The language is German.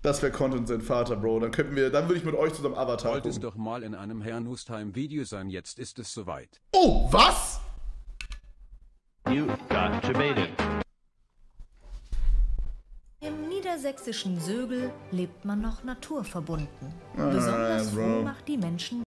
Das wäre Content sein Vater, Bro. Dann würde ich mit euch zusammen Avatar Wollte es gucken. doch mal in einem Herrn Nustime-Video sein, jetzt ist es soweit. Oh, was? You got debated. Im niedersächsischen Sögel lebt man noch naturverbunden. Besonders froh macht die Menschen